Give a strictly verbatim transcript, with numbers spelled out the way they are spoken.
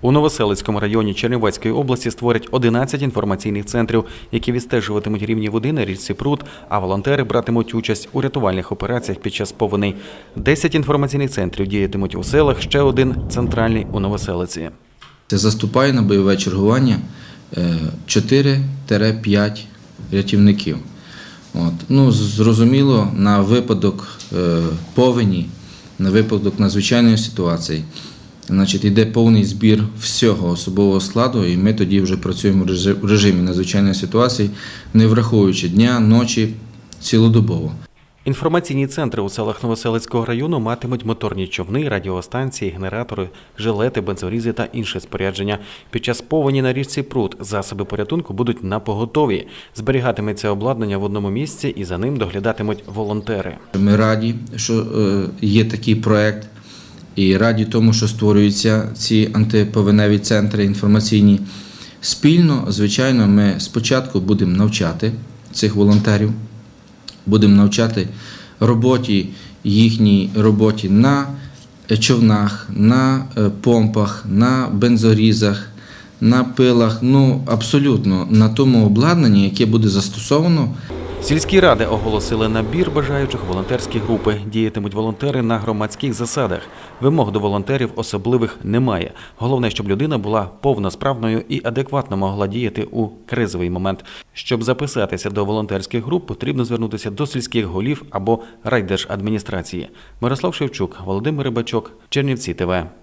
У Новоселицькому районі Чернівецької області створять одинадцять інформаційних центрів, які відстежуватимуть рівні води на річці Прут, а волонтери братимуть участь у рятувальних операціях під час повеней. Десять інформаційних центрів діятимуть у селах, ще один – центральний у Новоселиці. Заступає на бойове чергування чотири-п'ять рятівників. От. Ну, зрозуміло, на випадок е, повені, на випадок надзвичайної ситуації, значить, йде повний збір всього особового складу, і ми тоді вже працюємо в режимі надзвичайної ситуації, не враховуючи дня, ночі, цілодобово. Інформаційні центри у селах Новоселицького району матимуть моторні човни, радіостанції, генератори, жилети, бензорізи та інше спорядження. Під час повені на річці Прут засоби порятунку будуть напоготові. Зберігатиметься обладнання в одному місці і за ним доглядатимуть волонтери. Ми раді, що є такий проєкт, і раді тому, що створюються ці антиповеневі центри інформаційні. Спільно, звичайно, ми спочатку будемо навчати цих волонтерів, будемо навчати роботі, їхній роботі на човнах, на помпах, на бензорізах, на пилах, ну абсолютно на тому обладнанні, яке буде застосовано. Сільські ради оголосили набір бажаючих волонтерські групи. Діятимуть волонтери на громадських засадах. Вимог до волонтерів особливих немає. Головне, щоб людина була повносправною і адекватно могла діяти у кризовий момент. Щоб записатися до волонтерських груп, потрібно звернутися до сільських голів або райдержадміністрації. Мирослав Шевчук, Володимир Рибачок, Чернівці ТВ.